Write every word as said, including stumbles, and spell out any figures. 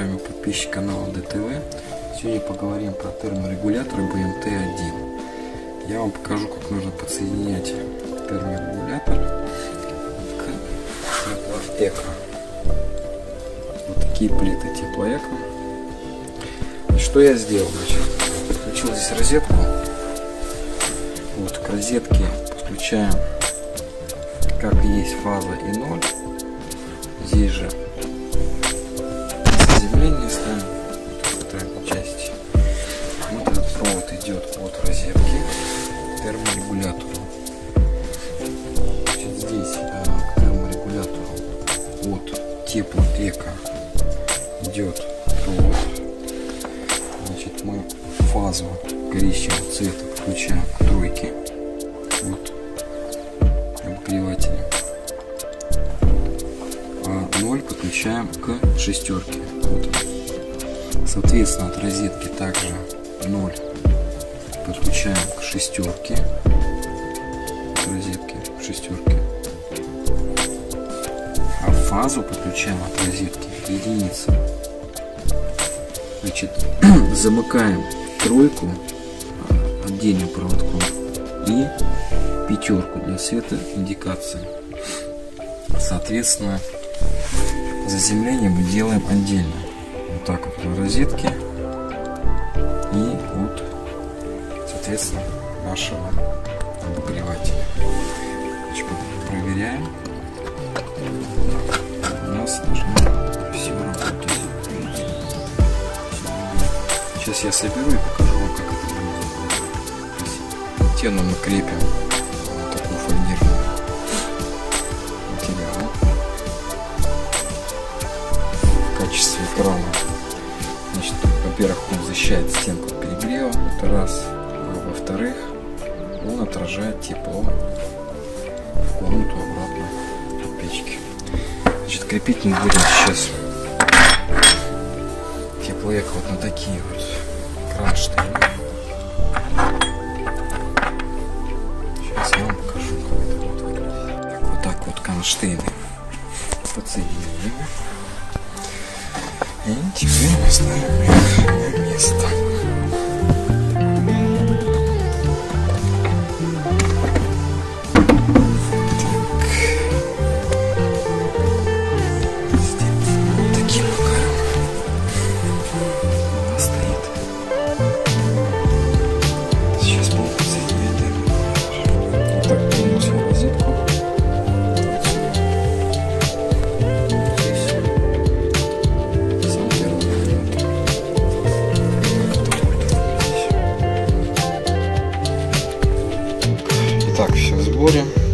вами подписчик канала дэ тэ вэ. Сегодня поговорим про терморегулятор бэ эм тэ один. Я вам покажу, как нужно подсоединять терморегулятор к теплоэко. Вот такие плиты теплоэко. Что я сделал? Значит, подключил здесь розетку. Вот к розетке подключаем, как есть фаза и ноль. Здесь же заземление ставим в этой части. Вот этот провод идет от розетки к терморегулятору. Значит, здесь а, к терморегулятору от теплоэко идет провод. Значит, мы фазу коричневого цвета включаем к тройке. Вот обогревателя. А ноль подключаем к шестерке. Вот. Соответственно, от розетки также ноль подключаем к шестерке. От розетки к шестерке. А фазу подключаем от розетки к единице. Значит, замыкаем тройку отдельным проводком и пятерку для светоиндикации. Соответственно, заземление мы делаем отдельно. Вот так вот в розетке и вот, соответственно, нашего обогревателя. Значит, проверяем. У нас должно все работать. Сейчас я соберу и покажу вам, как это будет. Стену мы крепим вот такую фольгированную материал в качестве экрана. Значит, во-первых, он защищает стенку от перегрева, это раз. А во-вторых, он отражает тепло в комнату обратно от печки. Значит, крепить мы будем сейчас теплоэко вот на такие вот кронштейны. Сейчас я вам покажу, как это будет выглядеть. Так, вот так вот кронштейны подсоединили. И теперь мы ставим их на место. Так, все в сборе.